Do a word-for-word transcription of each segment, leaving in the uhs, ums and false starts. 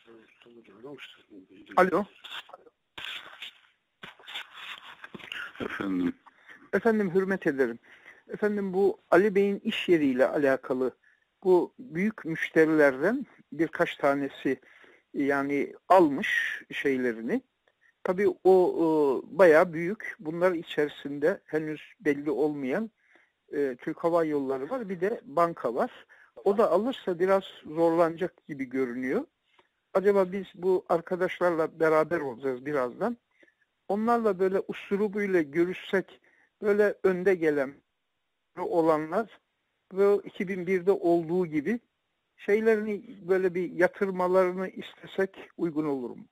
Alo. Efendim. Efendim hürmet ederim. Efendim bu Ali Bey'in iş yeriyle alakalı bu büyük müşterilerden birkaç tanesi yani almış şeylerini. Tabii o e, bayağı büyük. Bunlar içerisinde henüz belli olmayan e, Türk Hava Yolları var. Bir de banka var. O da alırsa biraz zorlanacak gibi görünüyor. Acaba biz bu arkadaşlarla beraber olacağız birazdan. Onlarla böyle usturubuyla görüşsek, böyle önde gelen olanlar ve iki bin birde olduğu gibi şeylerini böyle bir yatırmalarını istesek uygun olur mu?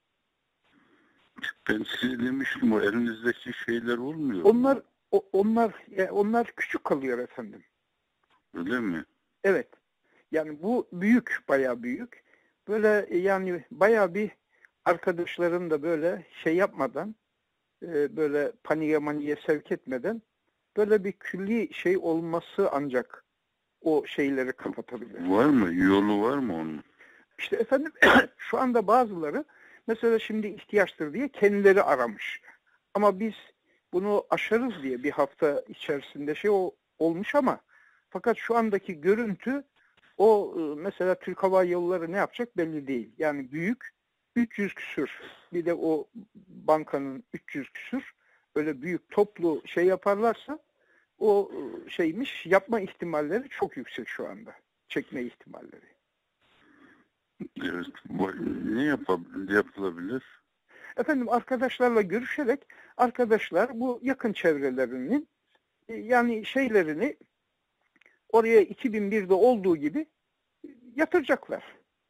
Ben size demiştim, o elinizdeki şeyler olmuyor Onlar mu? o, onlar yani onlar küçük kalıyor efendim. Öyle mi? Evet. Yani bu büyük, bayağı büyük. Böyle yani bayağı bir arkadaşların da böyle şey yapmadan, e, böyle paniğe maniğe sevk etmeden böyle bir külli şey olması ancak o şeyleri kapatabilir. Var mı? Yolu var mı onun? İşte efendim şu anda bazıları mesela şimdi ihtiyaçtır diye kendileri aramış. Ama biz bunu aşarız diye bir hafta içerisinde şey o, olmuş ama fakat şu andaki görüntü o mesela Türk Hava Yolları ne yapacak belli değil. Yani büyük üç yüz küsür bir de o bankanın üç yüz küsür öyle büyük toplu şey yaparlarsa o şeymiş yapma ihtimalleri çok yüksek şu anda. Çekme ihtimalleri. Evet. Ne yapab- yapılabilir? Efendim arkadaşlarla görüşerek arkadaşlar bu yakın çevrelerinin yani şeylerini oraya iki bin birde olduğu gibi yatıracaklar.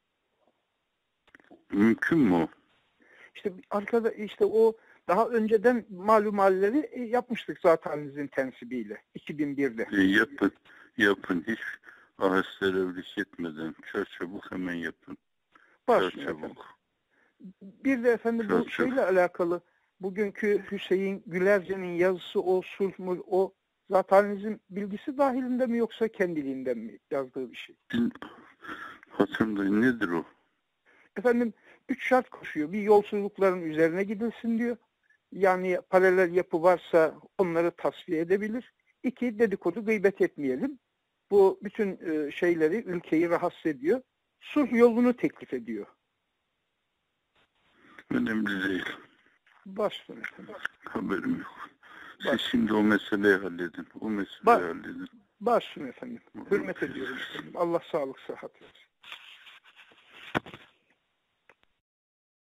Mümkün mü o? İşte arkada işte o daha önceden malum halleri yapmıştık zaten izin tensibiyle iki bin birde. E, yapın. Yapın. Hiç aheslerevlik etmeden. Çarçabuk hemen yapın. Başlıyor efendim. Çarçabuk. Bir de efendim bu Çarçabuk. şeyle alakalı bugünkü Hüseyin Gülerce'nin yazısı o sulh mu o zatenizin bilgisi dahilinde mi yoksa kendiliğinden mi yazdığı bir şey? Hatırımda nedir o? Efendim üç şart koşuyor. Bir yolsuzlukların üzerine gidilsin diyor. Yani paralel yapı varsa onları tasfiye edebilir. İki dedikodu gıybet etmeyelim. Bu bütün şeyleri ülkeyi rahatsız ediyor. Sulh yolunu teklif ediyor. Önemli değil. Başlayın efendim. Haberim yok. Siz Baş. şimdi o meseleyi halledin. O meseleyi Ba halledin. Başlayın efendim. Hürmet ediyorum efendim. Allah sağlık sıhhat versin.